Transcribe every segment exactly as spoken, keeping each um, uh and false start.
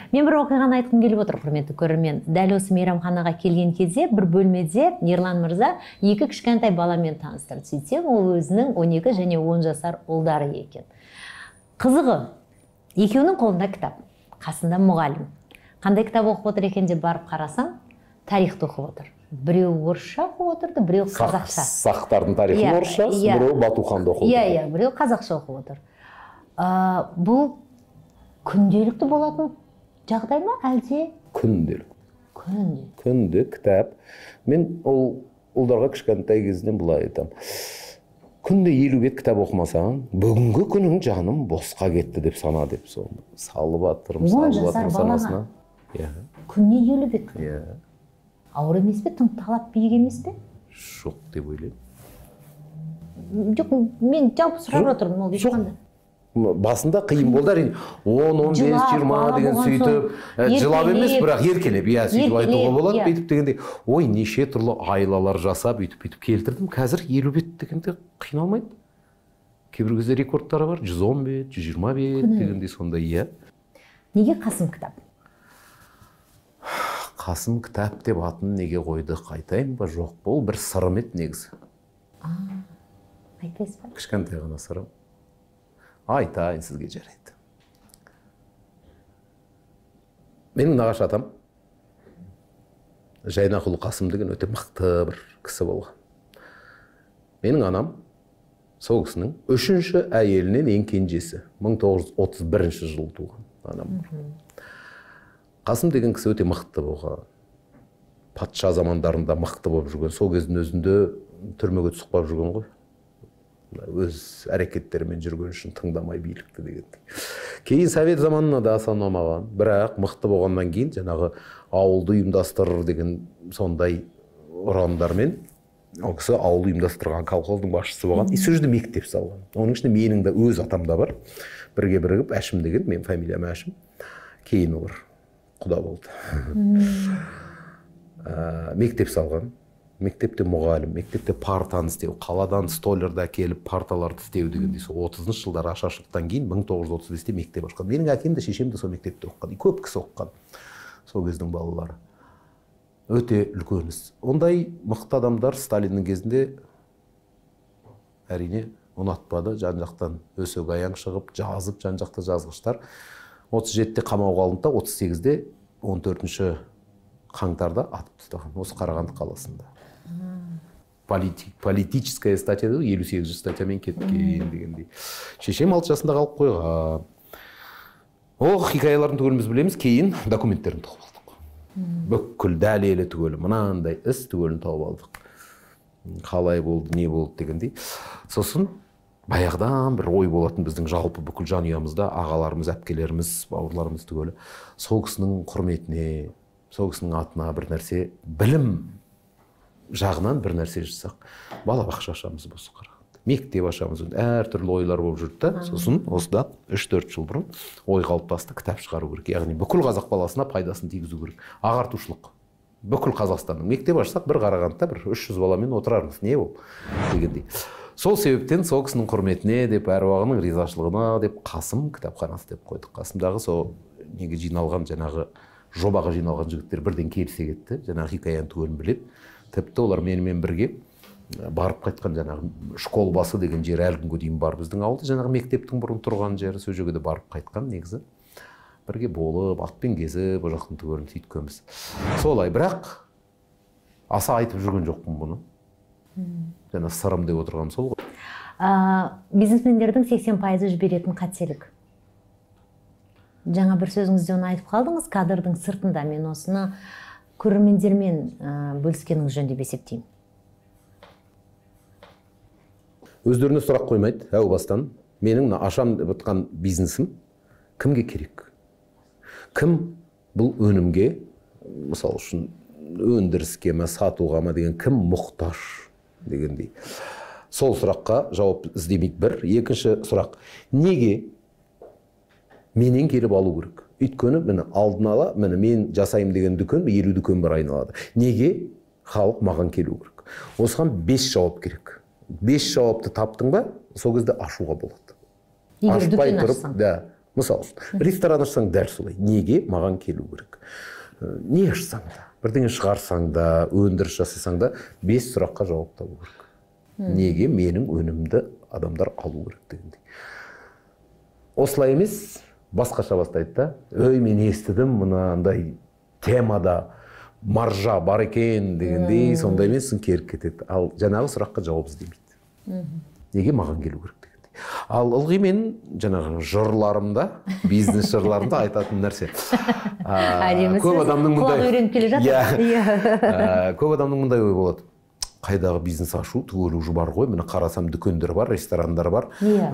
Мен бір оқиғаны айтқым келіп отыр, құрметті көрермен. Дәл осы мейрамханаға келген кезде бір бөлмеде Ерлан мырза екі кішкентай баламен таныстырды. Сөйтсем, ол өзінің он екі және он жасар ұлдары екен. Қызығы, екеуінің қолында кітап, қасында мұғалім. Қандай кітап оқып отыр екен деп барып қарасам, тарихты оқып отыр. Біреу орысша оқып отырды, біреу қазақша. Сақтардың тарихын орысша, біреу Батуханды оқып отыр. Иә, иә, біреу қазақша оқып отыр. Бұл күнделікті болатын жағдай ма, әлде? Күнделік. Күнде. Күнде кітап. Мен ол ұлдарға кішкентай кезінен былай айтамын. Күнде елу бет кітап оқымасаң, бүгінгі күнің жаным босқа кетті деп сана деп соны салып атырым, салып атырым санасына. Күнне елу бет. Иә. Ауыр емес пе, тың талап биік емес пе? Жоқ деп ойлаймын. Жоқ, мен жалпы сұрап отырмын, ол ешқандай. Басында қиын болды әрине. он, он бес, жиырма деген сөйтіп, жылап емес, бірақ еркелеп, иә, сөйтіп айтуға болады, бүйтіп дегенде, ой, неше түрлі айлалар жасап, бүйтіп бүйтіп келтірдім. Қазір елу бет дегенде қиналмайды. Кейбір кезде рекордтары бар, жүз он бет, жүз жиырма бет дегенде сондай, иә. Неге Қасым кітап? Қасым кітап деп атын неге қойды, айтайын ба, жоқ, бұл бір сырым еді негізі. Айтайсыз ба? Кішкентай ғана сырым. Айтайын сізге жарайды. Менің нағашы атам Жайнақұлы Қасым деген өте мықты бір кісі болған. Менің анам сол кісінің үшінші әйелінен ең кенжесі, мың тоғыз жүз отыз бірінші жылы туған анам. Қасым деген кісі өте мықты болған. Патша замандарында мықты болып жүрген, сол кездің өзінде түрмеге түсіп қалып жүрген ғой. Өз әрекеттерімен жүрген үшін тыңдамай билікті дегендей. Кейін совет заманына да аса ұнамаған, бірақ мықты болғаннан кейін жаңағы ауылды ұйымдастырыр деген сондай ұрандармен ол кісі ауылды ұйымдастырған колхоздың басшысы болған. И сол жерде мектеп салған. Оның ішінде менің де өз атам да бар. Бірге бірігіп Әшім деген, менің фамилиям Әшім. Кейін олар құда болды. Мектеп салған. Мектепте мұғалім, мектепте партаны істеу, қаладан столерді әкеліп парталарды істеу дегендей. Сол отызыншы жылдар ашаршылықтан кейін мың тоғыз жүз отыз бесте мектеп ашқан. Менің әкем де шешем де сол мектепте оқыған. Көп кісі оқыған. Сол кездің балалары. Өте үлкен іс. Ондай мықты адамдар Сталиннің кезінде әрине ұнатпады. Жан-жақтан өсек аяң шығып, жазып, жан-жақта жазғыштар. отыз жетіде қамауға алынды, отыз сегізде он төртінші қаңтарда атып тастаған. Осы Қарағанды қаласында. Политическая статья, елу сегізінші статьямен кеткен дегендей. Шешем алты жасында қалып қойған. Ол хикаяларын түгел біз білеміз, кейін документтерін тауып алдық. Бүкіл дәлелі түгелі, мынандай іс түгелін тауып алдық. Қалай болды, не болды дегендей. Сосын баяғыдан бір ой болатын біздің жалпы бүкіл жанұямызда ағаларымыз, әпкелеріміз, бауырларымыз түгелі. Сол кісінің құрметіне, сол кісінің атына бір нәрсе, білім жағынан бір нәрсе жасақ, балабақша ашамыз болсын Қарағанды. Мектеп ашамыз, әр түрлі ойлар болып жүрді. Сосын осыдан үш төрт жыл бұрын ой қалыптасты, кітап шығару керек. Яғни бүкіл қазақ баласына пайдасын тигізу керек. Ағартушылық. Бүкіл Қазақстанның мектеп ашсақ, бір Қарағандыда бір үш жүз баламен отырармыз. Не ол? Дегендей. Сол себептен сол кісінің құрметіне деп, әруағының ризашылығына деп Қасым кітапханасы деп қойдық. Қасымдағы сол неге жиналған жаңағы жобаға жиналған жігіттер бірден келісе кетті. Жаңағы хикаяны түгелін біледі. Тіпті олар менімен бірге барып қайтқан жаңағы школ басы деген жер әлі күнге дейін бар біздің ауылда. Жаңағы мектептің бұрын тұрған жері, сол жерге де барып қайтқан негізі. Бірге болып, атпен кезіп, бұл жақтың түгелін сөйткенбіз. Солай, бірақ аса айтып жүрген жоқпын бұны. Жаңа сырым деп отырғаным сол ғой. Бизнесмендердің сексен пайызы жіберетін қателік. Жаңа бір сөзіңізде оны айтып қалдыңыз, кадрдың сыртында. Мен осыны көрермендермен бөліскеніңіз жөн деп есептеймін. Өздеріне сұрақ қоймайды, әу бастан. Менің ашам деп отқан бизнесім кімге керек? Кім бұл өнімге, мысалы үшін өндіріске ме, сатуға ма деген кім мұқтаж дегендей. Сол сұраққа жауап іздемейді бір. Екінші сұрақ, неге менен келіп алу керек? Өйткені мені алдын ала, мені мен жасайым деген дүкен, елу дүкен бір айналады. Неге халық маған келу керек? Осыған бес жауап керек. Бес жауапты таптың ба, сол кезде ашуға болады. Ашпай тұрып, да, Мысалы үшін ресторан ашсаң дәл солай, неге маған келу керек? Не ашсаң да, бірдеңе шығарсаң да, өндіріс жасасаң да, бес сұраққа жауап табу керек. Неге менің өнімді адамдар алу керек дегендей. Осылай емес, басқаша бастайды да. Өй, мен естідім мынандай темада маржа бар екен дегендей, сондай емессің, керіп кетеді. Ал жаңағы сұраққа жауап іздемейді. Неге маған келу керек дегендей. Ал ылғи мен жаңағы жырларымда, бизнес жырларымда айтатын нәрсе. Көп адамның мұндай үйреніп келе жатыр. Көп адамның мұндай ой болады. Қайдағы бизнес ашу, түгелі уже бар ғой, міне қарасам дүкендер бар, ресторандар бар.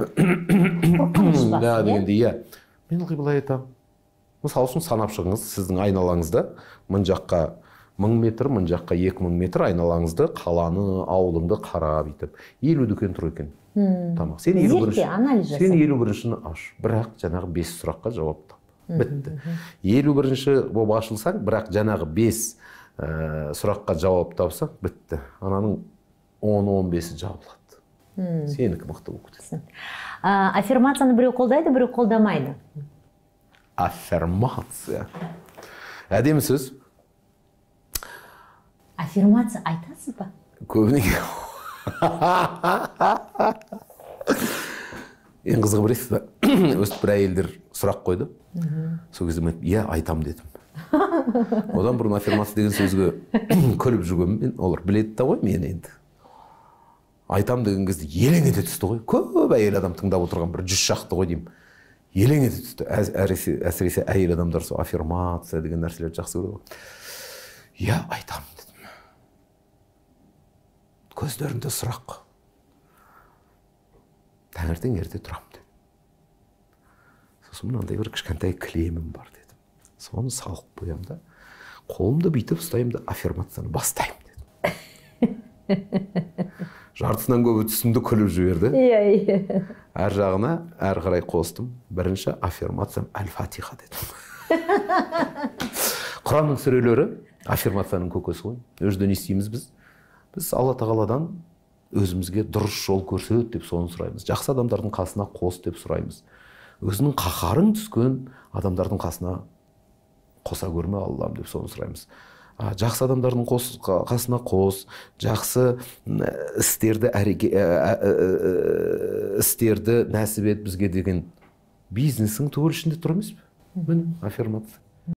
Да, дегендей, иә. Мен ылғи былай айтамын. Мысалы үшін санап шығыңыз, сіздің айналаңызда мың жаққа мың метр, мың жаққа екі мың метр айналаңызды, қаланы, ауылыңды қарап етіп, елу дүкен тұр екен. Тамақ. Сен елу біріншіні аш, бірақ жаңағы бес сұраққа жауап тап. Бітті. елу бірінші болып ашылсаң, бірақ жаңағы бес сұраққа жауап тапсаң, бітті. Ананың он он бесі жабылады. Сенікі мықты болып кетеді. Аффирмацияны біреу қолдайды, біреу қолдамайды. Аффирмация. Әдемі сөз. Аффирмация айтасыз ба? Көбінесе. Ең қызығы біресі ба? Өстіп бір әйелдер сұрақ қойды. Сол кезде мен, иә, айтам дедім. Одан бұрын аффирмация деген сөзге күліп жүргенмін мен. Олар біледі да ғой мен енді. Айтам деген кезде елең ете түсті ғой. Көп әйел адам тыңдап отырған бір жүз шақты ғой деймін. Елең ете түсті. Әсіресе әйел адамдар сол аффирмация деген нәрселерді жақсы көреді. Иә, айтам дедім. Көздерінде сұрақ. Таңертең ерте тұрам дедім. Сосын мынандай бір кішкентай кілемім бар дедім. Соны салып қоям да, қолымды бүйтіп ұстаймын да аффирмацияны бастаймын дедім. Жартысынан көбі түсімді күліп жіберді. Иә, иә. Әр жағына әр қарай қостым. Бірінші аффирмациям Әл-Фатиха дедім. Құранның сүрелері аффирмацияның көкесі ғой. Өжде не істейміз біз? Біз Алла тағаладан өзімізге дұрыс жол көрсет деп соны сұраймыз. Жақсы адамдардың қасына қос деп сұраймыз. Өзінің қаһарың түскен адамдардың қасына қоса көрме Аллам деп соны сұраймыз. Жақсы адамдардың қасына қос, жақсы істерді істерді нәсіп ет бізге деген бизнесің түгел ішінде тұр емес пе? Міне аффирмация.